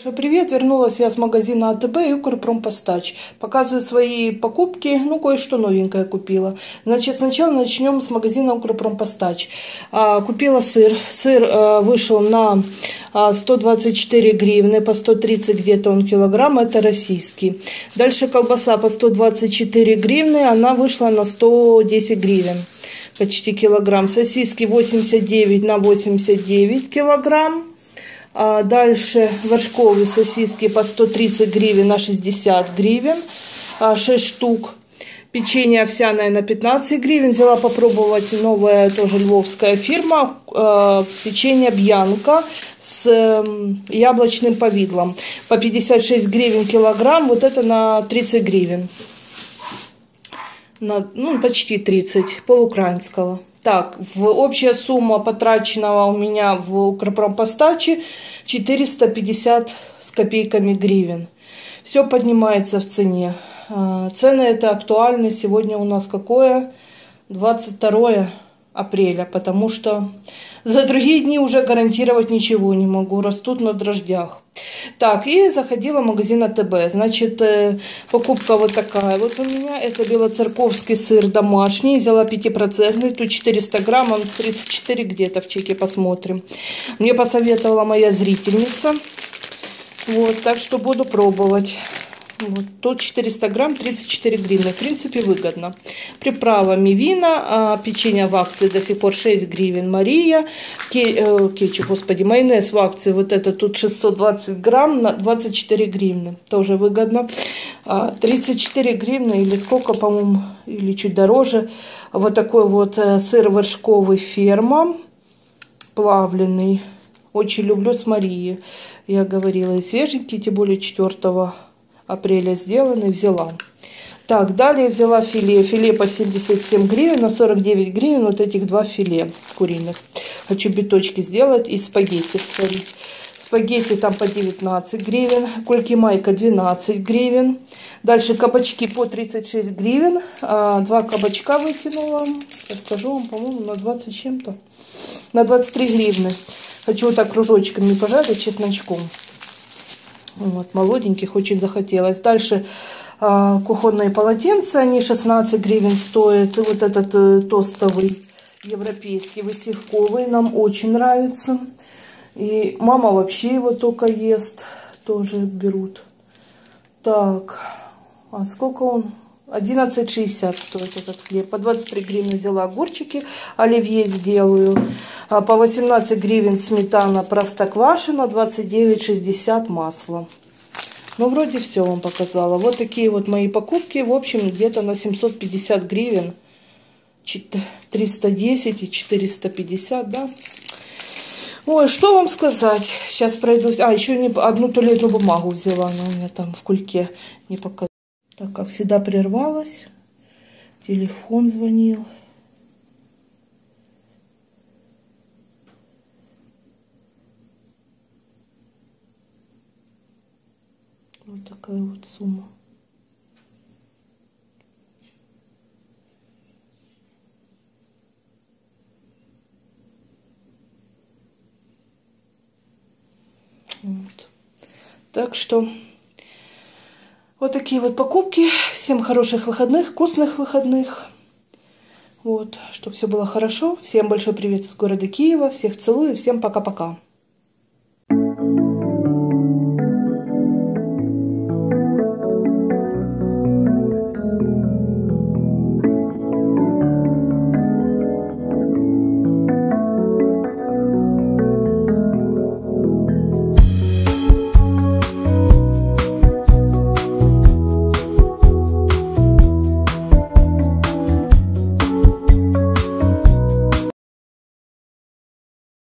Привет, вернулась я с магазина АТБ и Укрпромпостач. Показываю свои покупки, кое-что новенькое купила. Значит, сначала начнем с магазина Укрпромпостач. Купила сыр. Сыр вышел на 124 гривны, по 130 где-то он килограмм, это российский. Дальше колбаса по 124 гривны, она вышла на 110 гривен, почти килограмм. Сосиски 89 на 89 килограмм. Дальше вершковые сосиски по 130 гривен на 60 гривен, 6 штук. Печенье овсяное на 15 гривен. Взяла попробовать новая тоже львовская фирма. Печенье Бьянка с яблочным повидлом. По 56 гривен килограмм. Вот это на 30 гривен. Почти 30. Полуукраинского. Так, общая сумма потраченного у меня в Укрпромпостаче 450 с копейками гривен. Все поднимается в цене. Цены это актуальны. Сегодня у нас какое? 22 апреля, потому что за другие дни уже гарантировать ничего не могу. Растут на дрожжах. Так, и заходила в магазин АТБ. Значит, покупка вот такая вот у меня. Это белоцерковский сыр домашний. Взяла 5%, тут 400 грамм, он 34 где-то в чеке, посмотрим. Мне посоветовала моя зрительница. Вот, так что буду пробовать. Вот, тут 400 грамм, 34 гривны. В принципе, выгодно. Приправа мивина, печенье в акции до сих пор 6 гривен. Мария, кетчуп, господи, майонез в акции. Вот это тут 620 грамм на 24 гривны. Тоже выгодно. 34 гривны или сколько, по-моему, или чуть дороже. Вот такой вот сыр вершковый ферма. Плавленый. Очень люблю с Марией. Я говорила, и свеженький, тем более 4 апреля сделанный, взяла. Так, далее взяла филе. Филе по 77 гривен, на 49 гривен вот этих 2 филе куриных. Хочу биточки сделать и спагетти сварить. Спагетти там по 19 гривен. Кольки майка 12 гривен. Дальше кабачки по 36 гривен. 2 кабачка выкинула. Расскажу вам, по-моему, на 20 чем-то. На 23 гривны. Хочу вот так кружочками пожарить чесночком. Вот, молоденьких очень захотелось. Дальше кухонные полотенца, они 16 гривен стоят. Вот этот тостовый европейский высевковый нам очень нравится. И мама вообще его только ест, тоже берут. Так, а сколько он? 11,60 стоит этот хлеб. По 23 гривны взяла огурчики, оливье сделаю. По 18 гривен сметана простоквашино, 29,60 масло. Ну, вроде все вам показала. Вот такие вот мои покупки. В общем, где-то на 750 гривен. 310 и 450, да? Ой, что вам сказать? Сейчас пройдусь. Еще одну туалетную бумагу взяла. Она у меня там в кульке не показала. Так, как всегда, прервалась. Телефон звонил. Вот такая вот сумма. Вот. Так что вот такие вот покупки. Всем хороших выходных, вкусных выходных. Вот, чтобы все было хорошо. Всем большой привет из города Киева. Всех целую. Всем пока-пока.